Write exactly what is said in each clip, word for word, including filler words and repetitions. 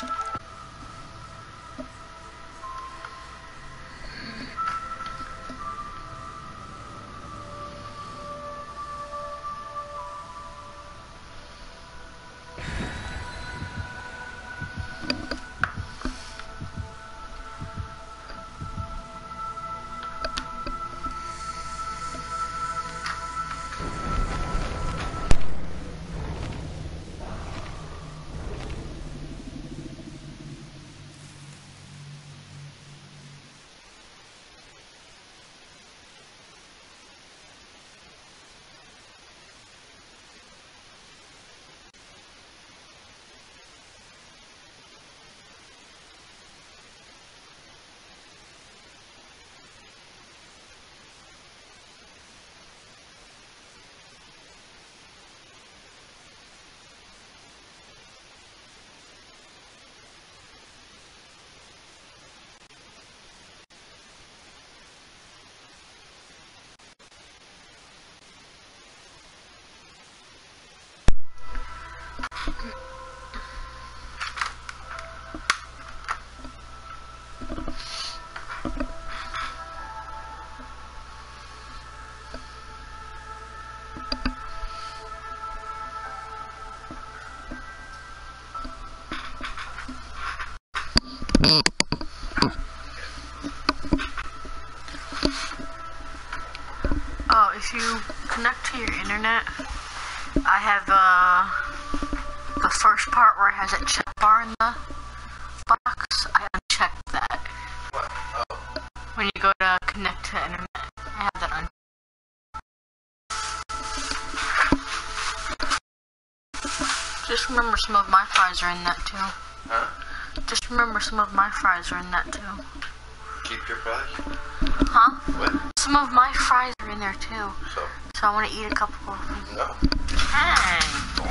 Oh, if you connect to your internet, I have uh, the first part where it has a check bar in the box. I unchecked that. What? Oh. When you go to connect to the internet, I have that on. Just remember some of my fries are in that too. Huh? Just remember some of my fries are in that too. Keep your fries? Huh? What? Some of my fries are in there too. So? So I want to eat a couple of them. No. Hey!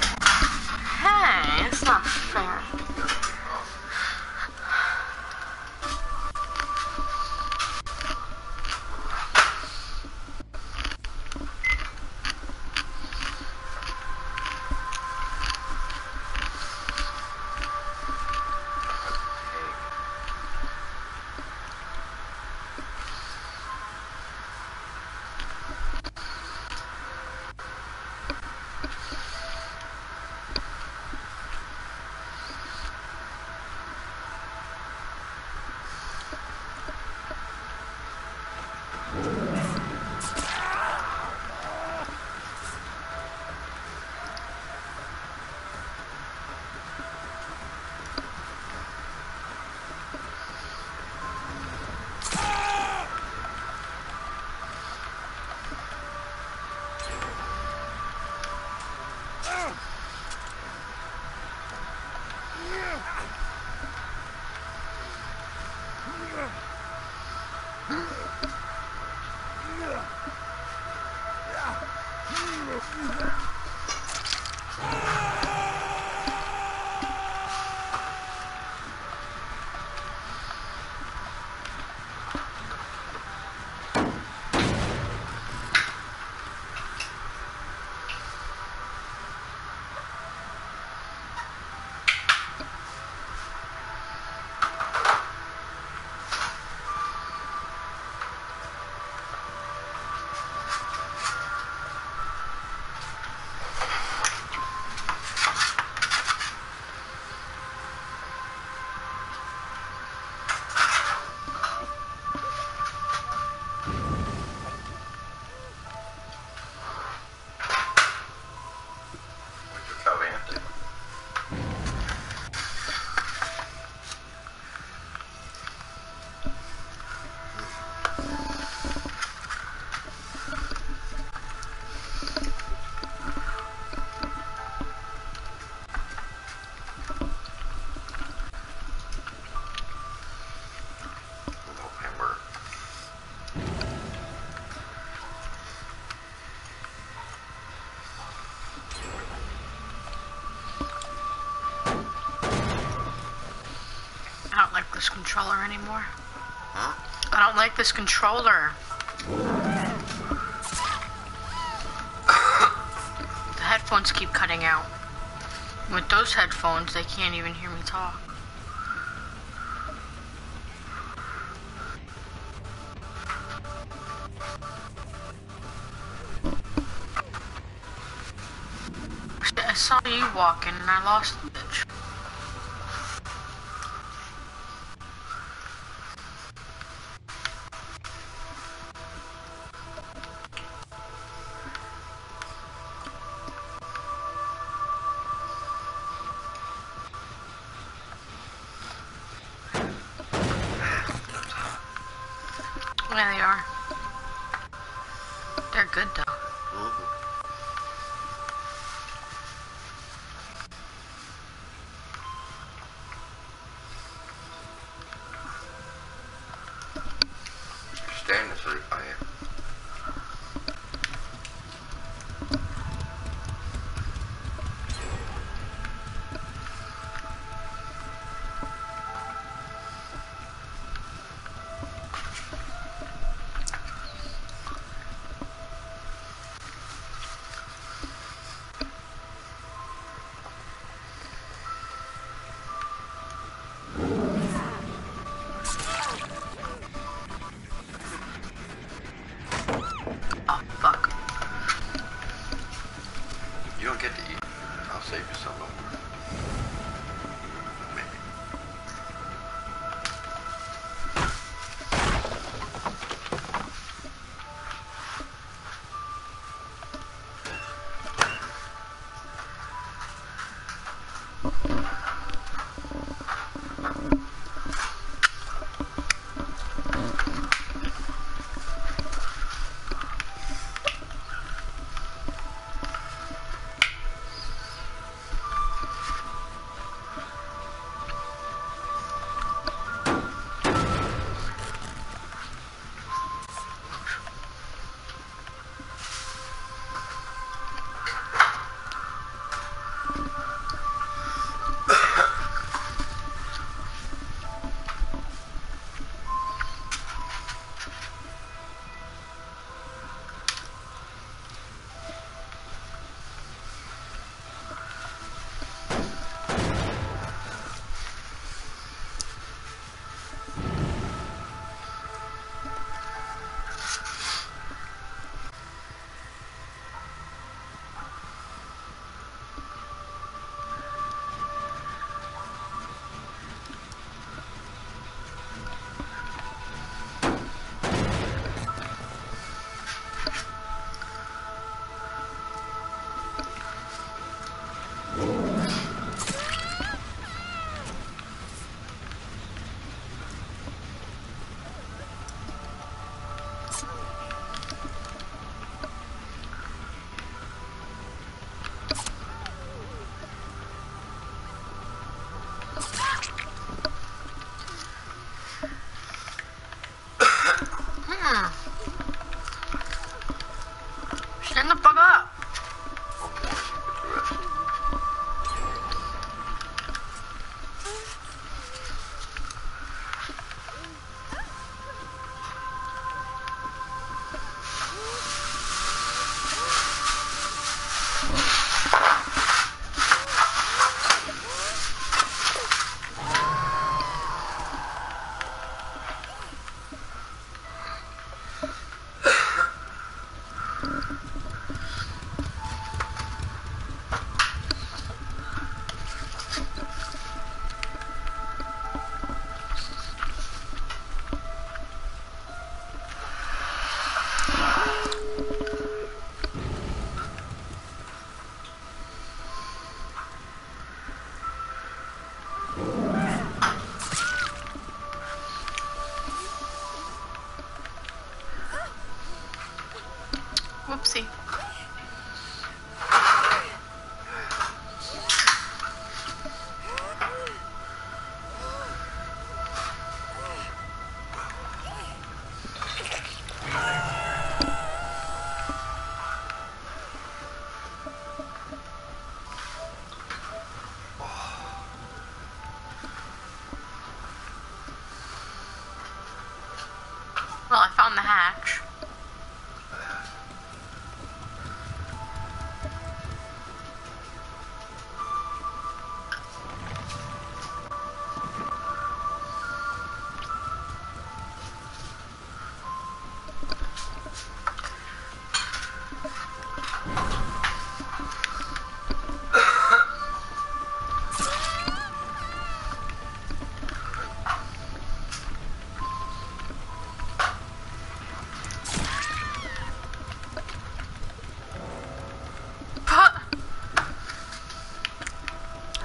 Hey, it's not fair. This controller anymore. Huh? I don't like this controller. The headphones keep cutting out. With those headphones, they can't even hear me talk. you walking and I lost the bitch. There they are. They're good though. Mm-hmm. Staying asleep, I am. Oh, fuck. You don't get to eat. I'll save you some of them. Maybe. Stand the fuck up. One more, you get the rest. Whoopsie. Well, I found the hatch.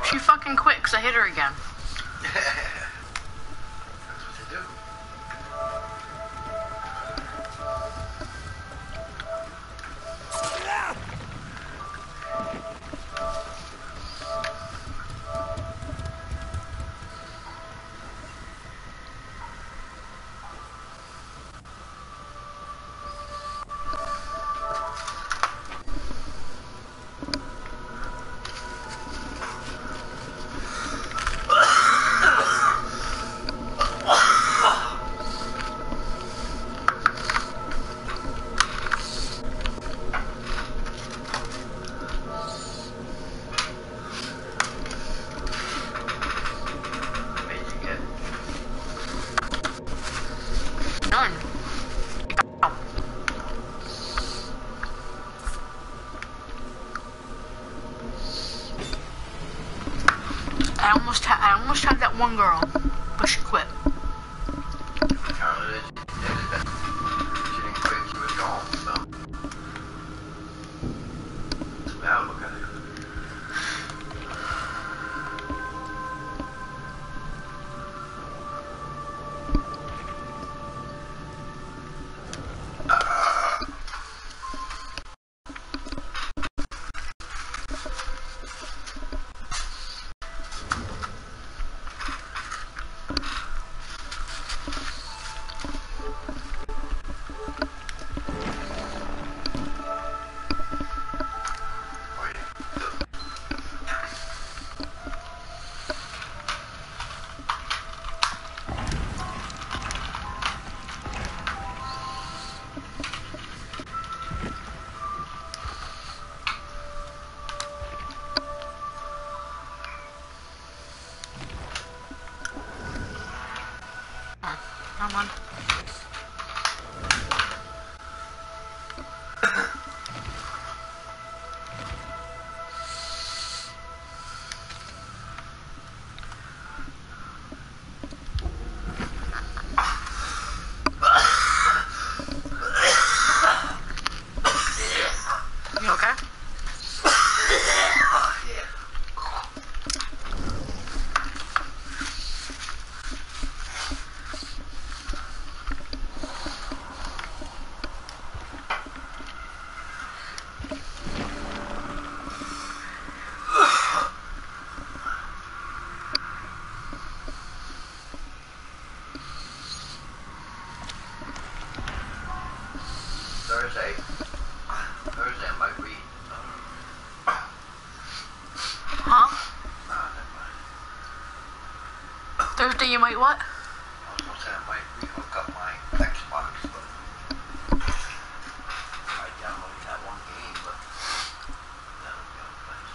She fucking quit because I hit her again. That's what they do. I almost had I almost had that one girl, but she quit. Apparently, she didn't quit. She was gone. So, now look at it. Come on. You okay? Thursday. Thursday, I might read. Huh? Nah, never mind. Thursday you might what? I was gonna say I might rehook up my Xbox, but I downloaded that one game, but that'll be out of place.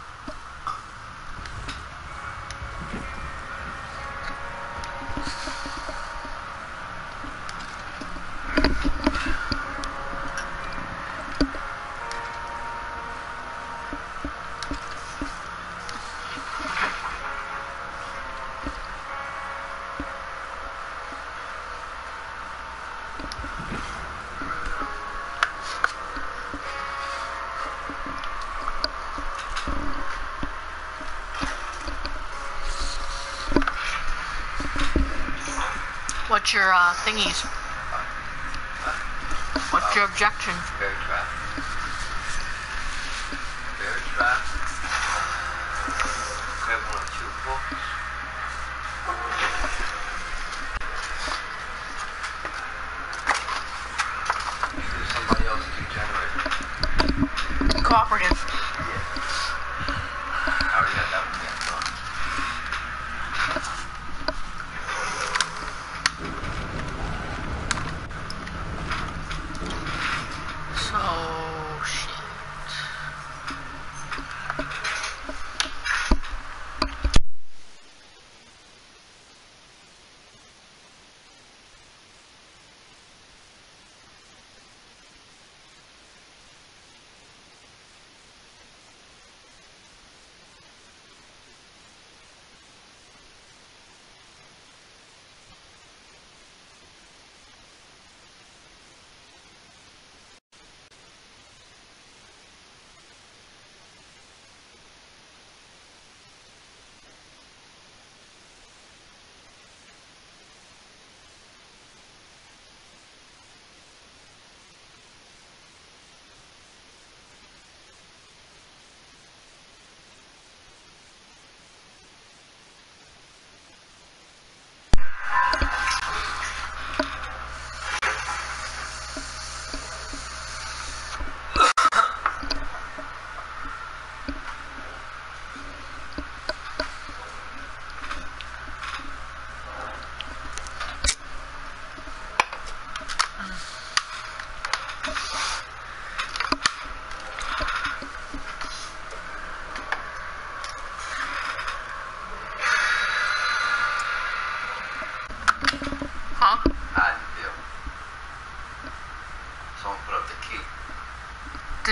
What's your uh, thingies? What's your objection? Bear trap. Bear trap. Equivalent of two books. There's somebody else degenerated. Cooperative. Yeah. I already got that one yet done. So shit.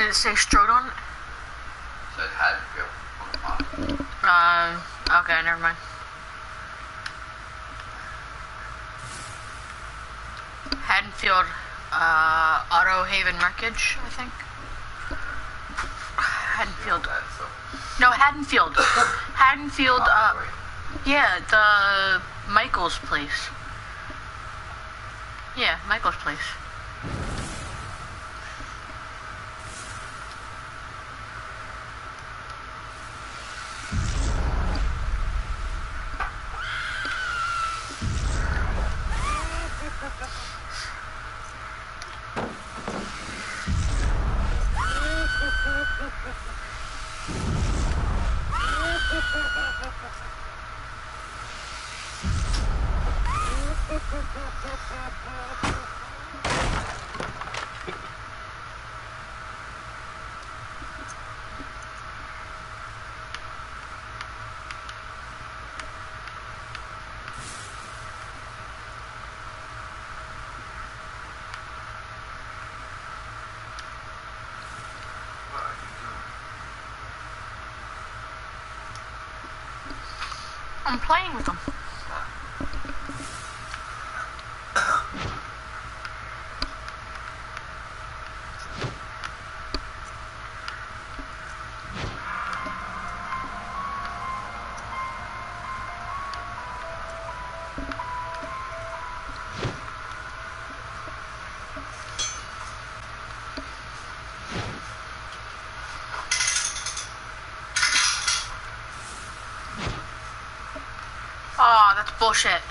it say Strode on it? It said Haddonfield on the map. Uh, okay, never mind. Haddonfield, uh, Auto Haven Wreckage, I think. Haddonfield. No, Haddonfield. Haddonfield, uh, yeah, the Michael's place. Yeah, Michael's place. I'm playing with them. Oh, that's bullshit.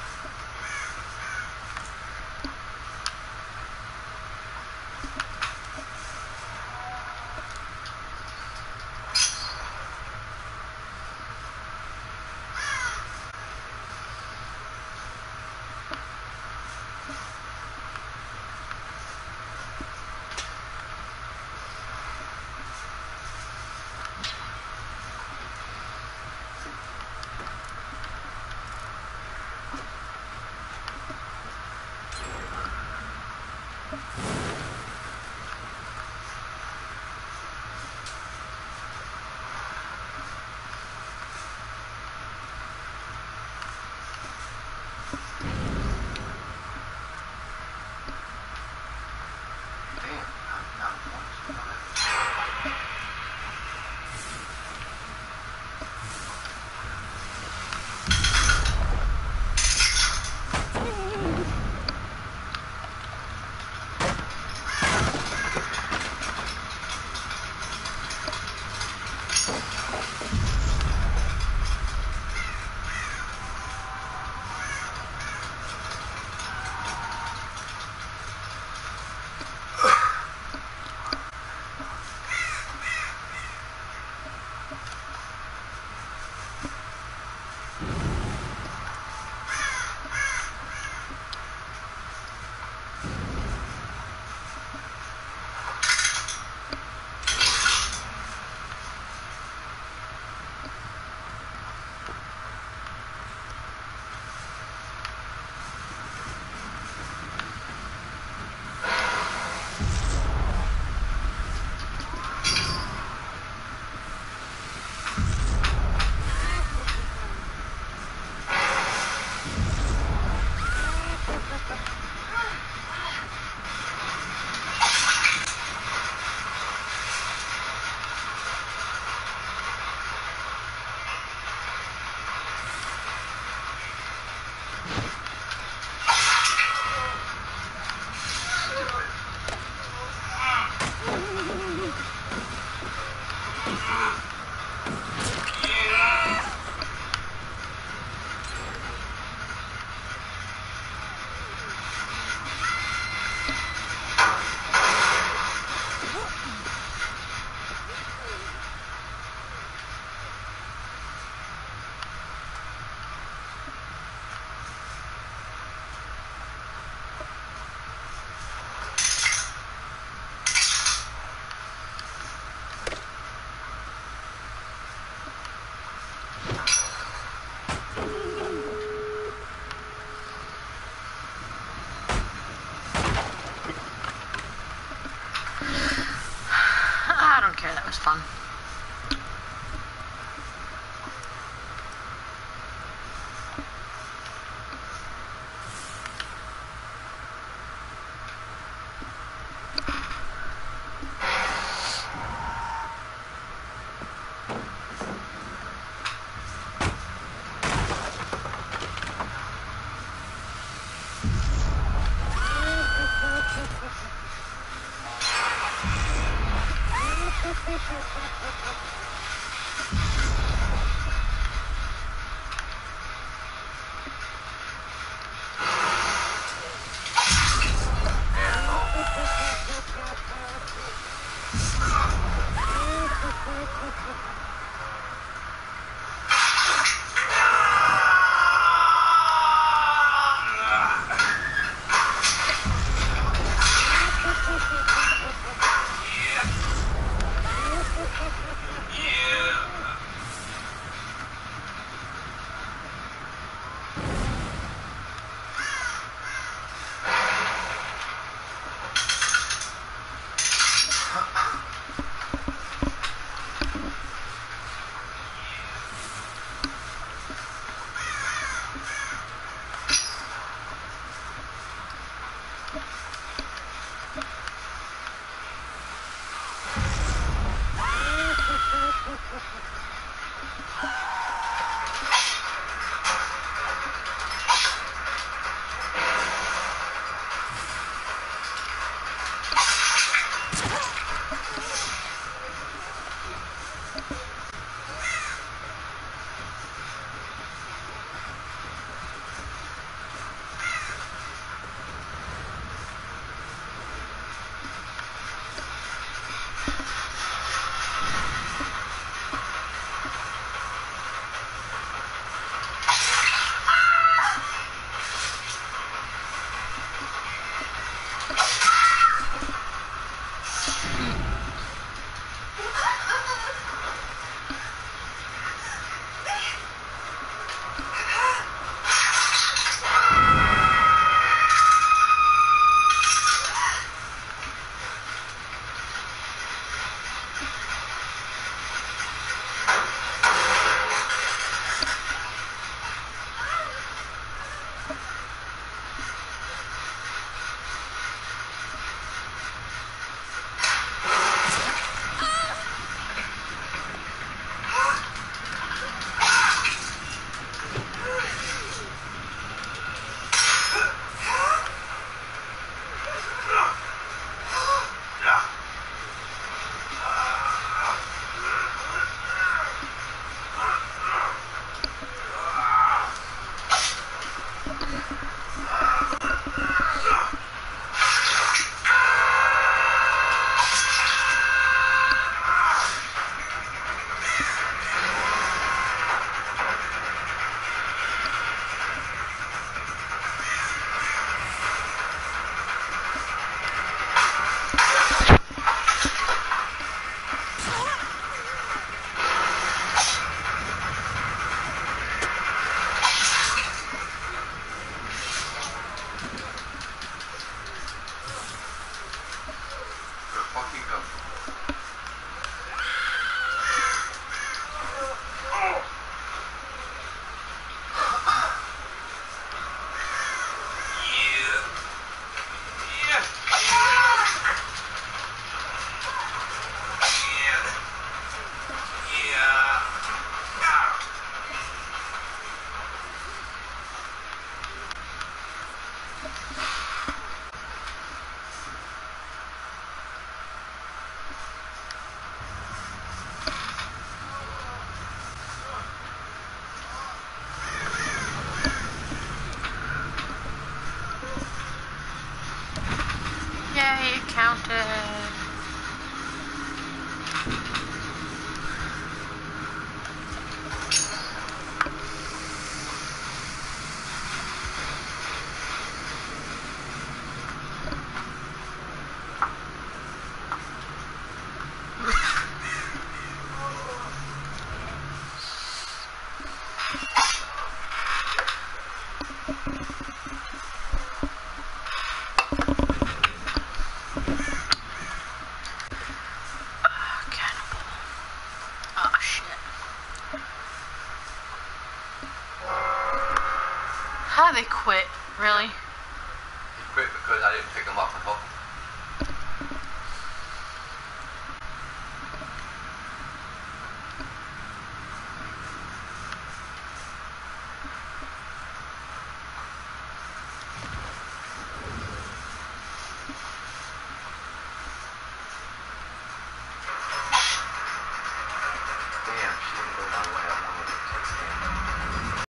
How did they quit? Really? He quit because I didn't pick him up and hook him.